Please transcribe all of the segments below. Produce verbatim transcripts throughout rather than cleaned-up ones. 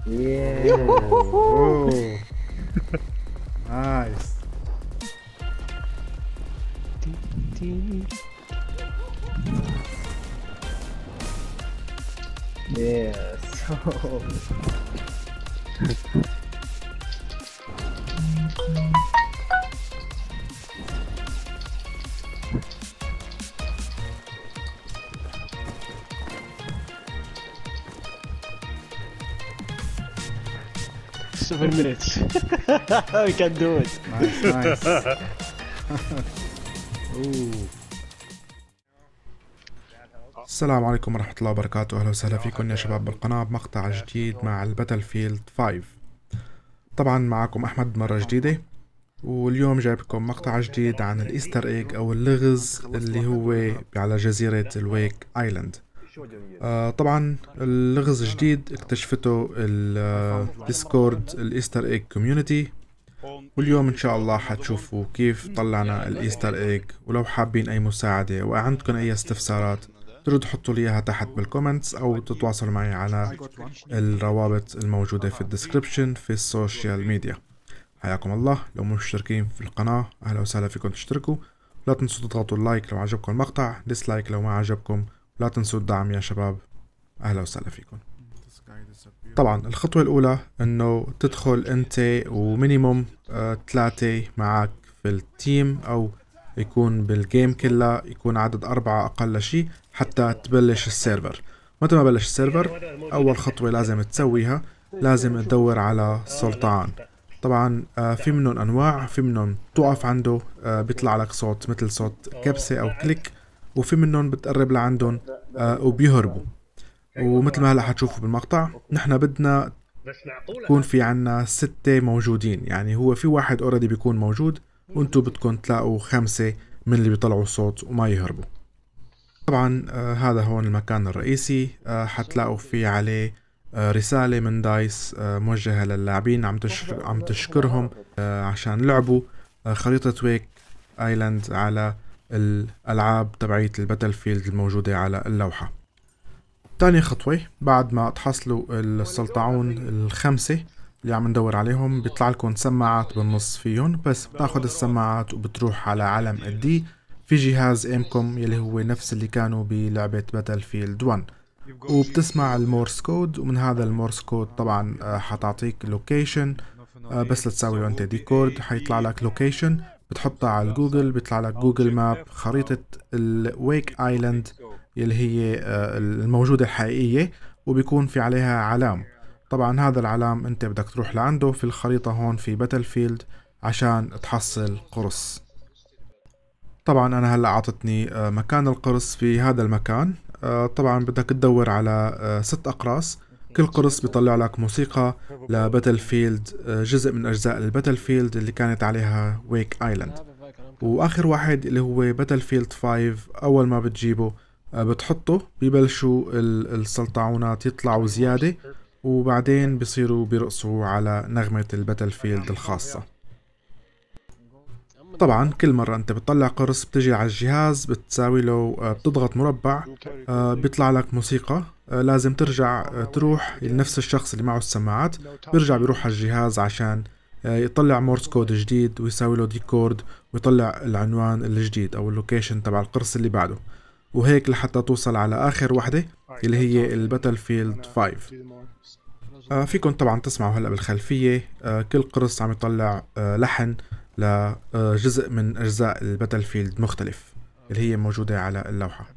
اوه نايس. يس. seven minutes. We can do it. نايس نايس. اوه. السلام عليكم ورحمة الله وبركاته، أهلا وسهلا فيكم يا شباب بالقناة بمقطع جديد مع الباتل فيلد خمسة. طبعا معكم أحمد مرة جديدة، واليوم جايب لكم مقطع جديد عن الإيستر إيج أو اللغز اللي هو على جزيرة الويك آيلاند. آه طبعا اللغز جديد اكتشفته الديسكورد الإيستر إيج كوميونيتي، واليوم إن شاء الله حتشوفوا كيف طلعنا الإيستر إيج. ولو حابين أي مساعدة وعندكم أي استفسارات تقدروا تحطوا لي اياها تحت بالكومنتس او تتواصلوا معي على الروابط الموجودة في الديسكريبشن في السوشيال ميديا. حياكم الله. لو مش مشتركين في القناة اهلا وسهلا فيكم تشتركوا، لا تنسوا تضغطوا اللايك لو عجبكم المقطع، ديسلايك لو ما عجبكم، لا تنسوا الدعم يا شباب. اهلا وسهلا فيكم. طبعا الخطوة الاولى انه تدخل انت ومينيموم آه ثلاثة معك في التيم، او يكون بالجيم كلها يكون عدد أربعة أقل شيء حتى تبلش السيرفر. متى ما بلش السيرفر أول خطوة لازم تسويها لازم تدور على سلطعان. طبعا آه في منهم أنواع، في منهم توقف عنده آه بيطلع لك صوت مثل صوت كبسة أو كليك، وفي منهم بتقرب لعندهم آه وبيهربوا. ومثل ما هلا حتشوفوا بالمقطع نحن بدنا يكون في عنا ستة موجودين، يعني هو في واحد اوريدي بيكون موجود وانتو بدكم تلاقوا خمسة من اللي بيطلعوا صوت وما يهربوا. طبعا آه هذا هون المكان الرئيسي، آه حتلاقوا فيه عليه آه رسالة من دايس آه موجهة للاعبين عم تشكر عم تشكرهم آه عشان لعبوا آه خريطة ويك آيلاند على الألعاب تبعية الباتل فيلد الموجودة على اللوحة. تاني خطوة بعد ما تحصلوا السلطعون الخمسة اللي عم ندور عليهم بيطلع لكم سماعات بالنص فيهم، بس بتاخد السماعات وبتروح على علم الدي في جهاز ايمكم يلي هو نفس اللي كانوا بلعبة باتل فيلد واحد، وبتسمع المورس كود، ومن هذا المورس كود طبعا حتعطيك لوكيشن، بس لتساوي له انت ديكورد حيطلع لك لوكيشن بتحطها على جوجل، بيطلع لك جوجل ماب خريطة الويك آيلاند اللي هي الموجودة الحقيقية، وبيكون في عليها علام. طبعا هذا العلام انت بدك تروح لعنده في الخريطة هون في باتل فيلد عشان تحصل قرص. طبعا انا هلا عطتني مكان القرص في هذا المكان. طبعا بدك تدور على ست اقراص، كل قرص بيطلع لك موسيقى لباتل فيلد، جزء من اجزاء الباتل فيلد اللي كانت عليها ويك آيلاند. واخر واحد اللي هو باتل فيلد خمسة اول ما بتجيبه بتحطه بيبلشوا السلطعونات يطلعوا زيادة، وبعدين بيصيروا بيرقصوا على نغمة الباتل فيلد الخاصة. طبعا كل مرة انت بتطلع قرص بتجي على الجهاز بتساوي له بتضغط مربع بيطلع لك موسيقى، لازم ترجع تروح لنفس الشخص اللي معه السماعات، بيرجع بيروح على الجهاز عشان يطلع مورس كود جديد ويساوي له ديكورد ويطلع العنوان الجديد او اللوكيشن تبع القرص اللي بعده، وهيك لحتى توصل على آخر وحدة اللي هي الباتل فيلد خمسة. آه فيكم طبعا تسمعوا هلأ بالخلفية آه كل قرص عم يطلع آه لحن لجزء من أجزاء الباتل فيلد مختلف اللي هي موجودة على اللوحة.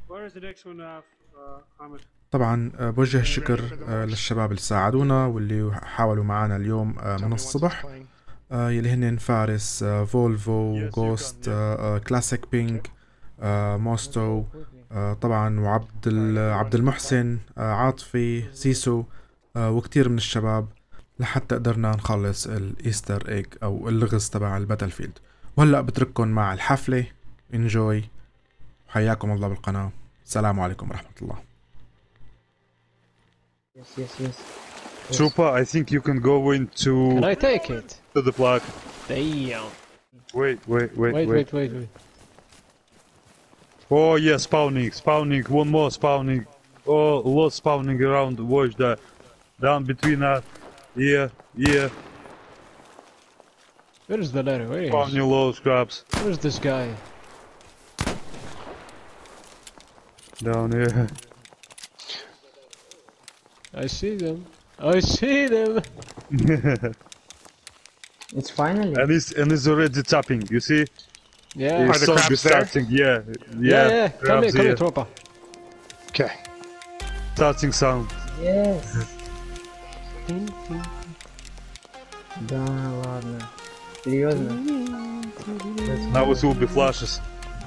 طبعا آه بوجه الشكر آه للشباب اللي ساعدونا واللي حاولوا معنا اليوم آه من الصبح، آه يلي هن فارس، آه فولفو، جوست، آه آه كلاسيك بينك، آه موستو، آه طبعا وعبد عبد المحسن، آه عاطفي، سيسو، آه وكتير من الشباب لحتى قدرنا نخلص الايستر ايج او اللغز تبع الباتل فيلد. وهلا بترككم مع الحفلة، انجوي، وحياكم الله بالقناة. السلام عليكم ورحمة الله. Yes, yes, yes. Trooper, I think you can go into Can I take it? to the plug. Damn. Wait, wait, wait, Wait, wait, wait, wait. Oh yeah, spawning, spawning, one more spawning. Oh, lot spawning around. Watch that. Down between us. Yeah, yeah. Where is the ladder? Where is? Spawn new low scraps. Where's this guy? Down here. I see them. I see them. It's finally. And it's and it's already tapping. You see? Yeah. It's the zombie crabs there? starting. Yeah, Yeah, yeah. yeah. Come here, crabs come here, here. Tropa. Okay. Starting sound. Yes. Да ладно. Серьезно? Now it will be flashes.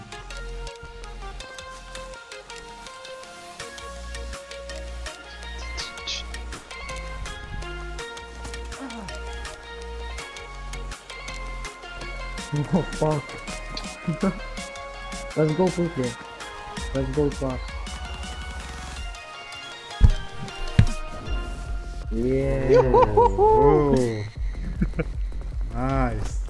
Oh fuck. Let's go quickly. Let's go fast. Yeah. Oh. Nice.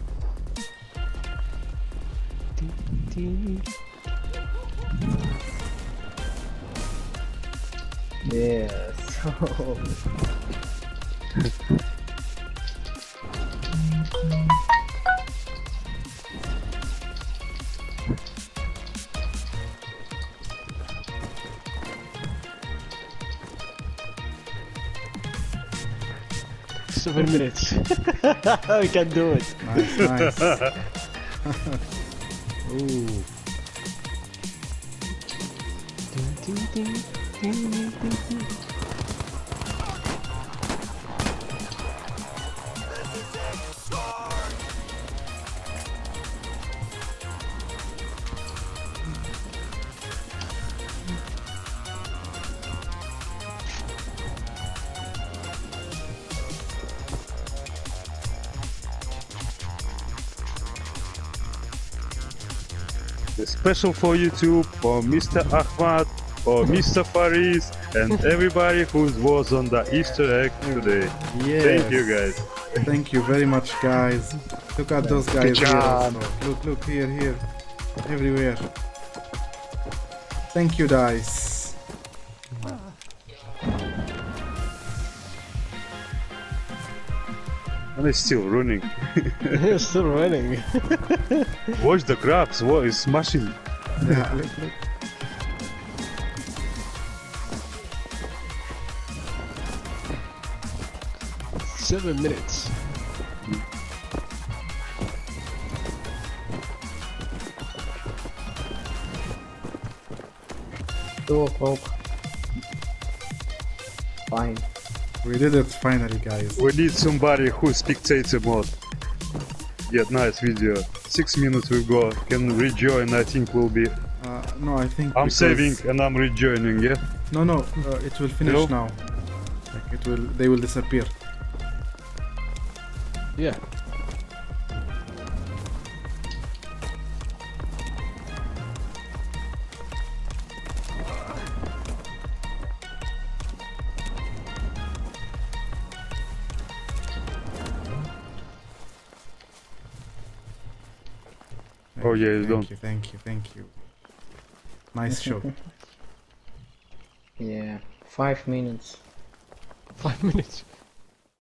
Yes. Seven minutes. We can do it. Nice, nice. Ooh. Special for YouTube, for Mister Ahmad, for Mister Faris, and everybody who was on the Easter egg today. Yes. Thank you guys. Thank you very much, guys. Look at those guys Good here. job. also. Look, look here, here, everywhere. Thank you, guys. And it's still running. It's still running. Watch the crabs, what is smashing. Yeah, look, look. Seven minutes. Two o'clock. Fine. We did it finally, guys. We need somebody who spectator mode. Yeah, nice video. Six minutes we go. Can rejoin, I think will be. Uh, no, I think I'm because- saving and I'm rejoining, yeah? No, no, uh, it will finish No? now. Like it will, they will disappear. Yeah. Thank Oh, you, yeah, you thank don't. you, thank you, thank you. Nice shot. Yeah. Five minutes. Five minutes.